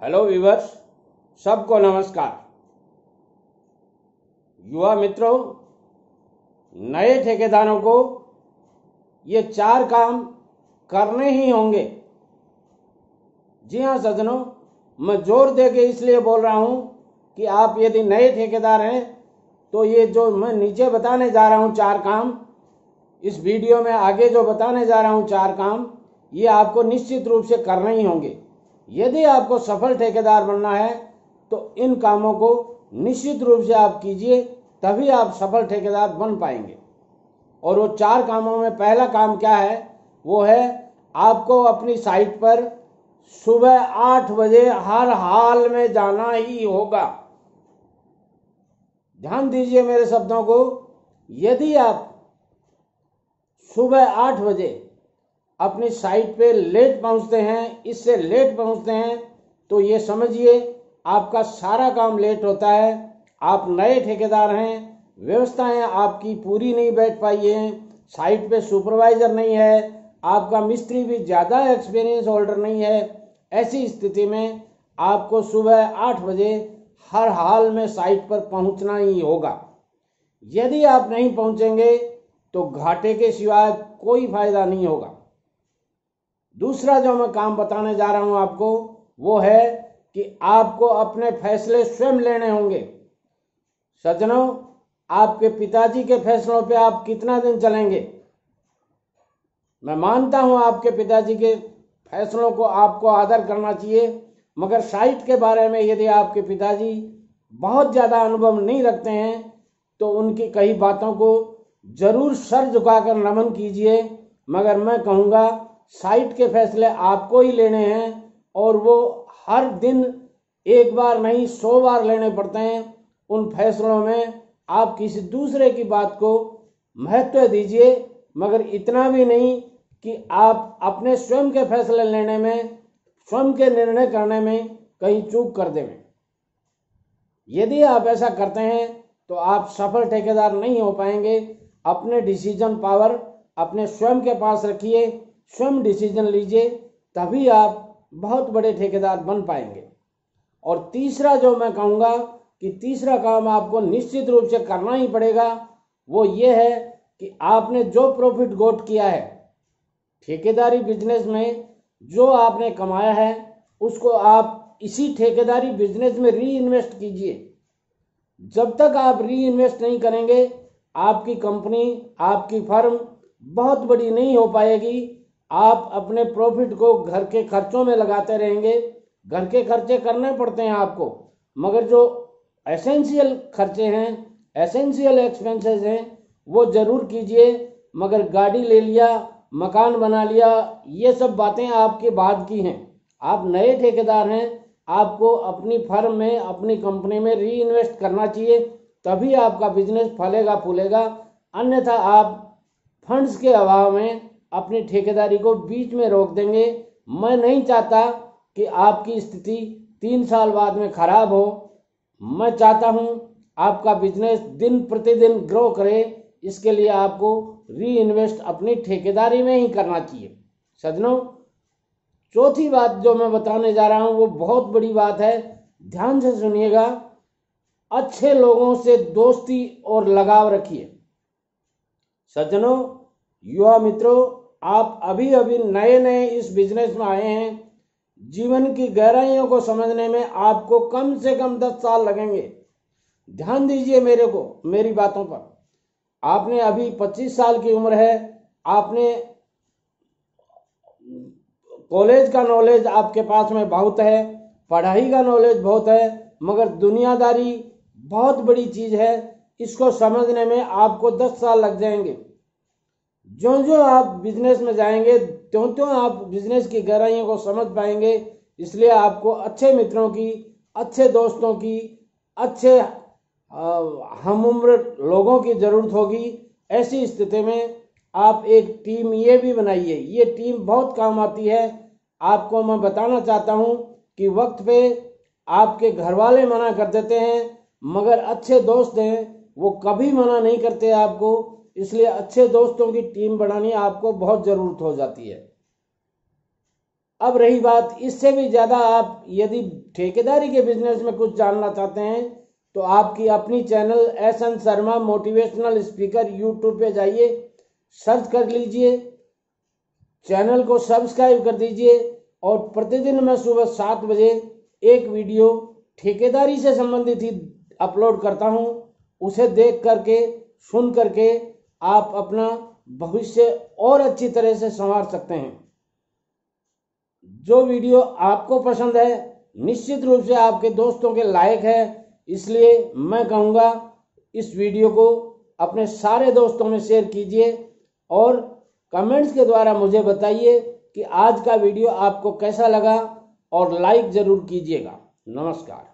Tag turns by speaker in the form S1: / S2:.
S1: Hello viewers, सबको नमस्कार। युवा मित्रों, नए ठेकेदारों को ये 4 काम करने ही होंगे। जी हाँ सज्जनों, मैं जोर दे के इसलिए बोल रहा हूँ कि आप यदि नए ठेकेदार हैं तो ये जो मैं नीचे बताने जा रहा हूँ 4 काम, इस वीडियो में आगे जो बताने जा रहा हूँ 4 काम, ये आपको निश्चित रूप से करने ही होंगे। यदि आपको सफल ठेकेदार बनना है तो इन कामों को निश्चित रूप से आप कीजिए, तभी आप सफल ठेकेदार बन पाएंगे। और वो 4 कामों में पहला काम क्या है? वो है आपको अपनी साइट पर सुबह 8 बजे हर हाल में जाना ही होगा। ध्यान दीजिए मेरे शब्दों को। यदि आप सुबह 8 बजे अपनी साइट पे लेट पहुंचते हैं, इससे लेट पहुंचते हैं, तो ये समझिए आपका सारा काम लेट होता है। आप नए ठेकेदार हैं, व्यवस्थाएं आपकी पूरी नहीं बैठ पाई हैं, साइट पे सुपरवाइजर नहीं है, आपका मिस्त्री भी ज़्यादा एक्सपीरियंस होल्डर नहीं है। ऐसी स्थिति में आपको सुबह 8 बजे हर हाल में साइट पर पहुंचना ही होगा। यदि आप नहीं पहुंचेंगे तो घाटे के सिवाय कोई फायदा नहीं होगा। दूसरा जो मैं काम बताने जा रहा हूं आपको, वो है कि आपको अपने फैसले स्वयं लेने होंगे। सज्जनों, आपके पिताजी के फैसलों पे आप कितना दिन चलेंगे? मैं मानता हूं आपके पिताजी के फैसलों को आपको आदर करना चाहिए, मगर साइट के बारे में यदि आपके पिताजी बहुत ज़्यादा अनुभव नहीं रखते हैं तो उनकी कई बातों को जरूर सर झुकाकर नमन कीजिए। मगर मैं कहूँगा साइट के फैसले आपको ही लेने हैं, और वो हर दिन एक बार नहीं 100 बार लेने पड़ते हैं। उन फैसलों में आप किसी दूसरे की बात को महत्व दीजिए, मगर इतना भी नहीं कि आप अपने स्वयं के फैसले लेने में, स्वयं के निर्णय करने में कहीं चूक कर दें। यदि आप ऐसा करते हैं तो आप सफल ठेकेदार नहीं हो पाएंगे। अपने डिसीजन पावर अपने स्वयं के पास रखिए, स्वयं डिसीजन लीजिए, तभी आप बहुत बड़े ठेकेदार बन पाएंगे। और तीसरा जो मैं कहूँगा कि तीसरा काम आपको निश्चित रूप से करना ही पड़ेगा, वो ये है कि आपने जो प्रॉफिट गोट किया है ठेकेदारी बिजनेस में, जो आपने कमाया है, उसको आप इसी ठेकेदारी बिजनेस में री इन्वेस्ट कीजिए। जब तक आप री इन्वेस्ट नहीं करेंगे, आपकी कंपनी, आपकी फर्म बहुत बड़ी नहीं हो पाएगी। आप अपने प्रॉफिट को घर के खर्चों में लगाते रहेंगे। घर के खर्चे करने पड़ते हैं आपको, मगर जो एसेंशियल खर्चे हैं, एसेंशियल एक्सपेंसेस हैं, वो जरूर कीजिए। मगर गाड़ी ले लिया, मकान बना लिया, ये सब बातें आपके बाद की हैं। आप नए ठेकेदार हैं, आपको अपनी फर्म में, अपनी कंपनी में री इन्वेस्ट करना चाहिए, तभी आपका बिजनेस फलेगा फूलेगा। अन्यथा आप फंड्स के अभाव में अपनी ठेकेदारी को बीच में रोक देंगे। मैं नहीं चाहता कि आपकी स्थिति 3 साल बाद में खराब हो। मैं चाहता हूं आपका बिजनेस दिन प्रतिदिन ग्रो करे। इसके लिए आपको री इन्वेस्ट अपनी ठेकेदारी में ही करना चाहिए। सज्जनों, चौथी बात जो मैं बताने जा रहा हूं वो बहुत बड़ी बात है, ध्यान से सुनिएगा। अच्छे लोगों से दोस्ती और लगाव रखिए। सज्जनों, युवा मित्रों, आप अभी अभी नए नए इस बिजनेस में आए हैं। जीवन की गहराइयों को समझने में आपको कम से कम 10 साल लगेंगे। ध्यान दीजिए मेरी बातों पर। आपने अभी 25 साल की उम्र है, आपने कॉलेज का नॉलेज आपके पास में बहुत है, पढ़ाई का नॉलेज बहुत है, मगर दुनियादारी बहुत बड़ी चीज है, इसको समझने में आपको 10 साल लग जाएंगे। जो जो आप बिजनेस में जाएंगे, त्यों त्यों आप बिजनेस की गहराइयों को समझ पाएंगे। इसलिए आपको अच्छे मित्रों की, अच्छे दोस्तों की, अच्छे हम उम्र लोगों की जरूरत होगी। ऐसी स्थिति में आप एक टीम ये भी बनाइए। ये टीम बहुत काम आती है। आपको मैं बताना चाहता हूँ कि वक्त पे आपके घर वाले मना कर देते हैं, मगर अच्छे दोस्त हैं, वो कभी मना नहीं करते आपको। इसलिए अच्छे दोस्तों की टीम बनानी आपको बहुत ज़रूरत हो जाती है। अब रही बात, इससे भी ज़्यादा आप यदि ठेकेदारी के बिजनेस में कुछ जानना चाहते हैं तो आपकी अपनी channel S N. Sharma motivational speaker YouTube पे जाइए, सर्च कर लीजिए, चैनल को सब्सक्राइब कर दीजिए और प्रतिदिन मैं सुबह 7 बजे एक वीडियो ठेकेदारी से संबंधित ही अपलोड करता हूं। उसे देख करके, सुन करके आप अपना भविष्य और अच्छी तरह से संवार सकते हैं। जो वीडियो आपको पसंद है निश्चित रूप से आपके दोस्तों के लायक है, इसलिए मैं कहूँगा इस वीडियो को अपने सारे दोस्तों में शेयर कीजिए और कमेंट्स के द्वारा मुझे बताइए कि आज का वीडियो आपको कैसा लगा और लाइक ज़रूर कीजिएगा। नमस्कार।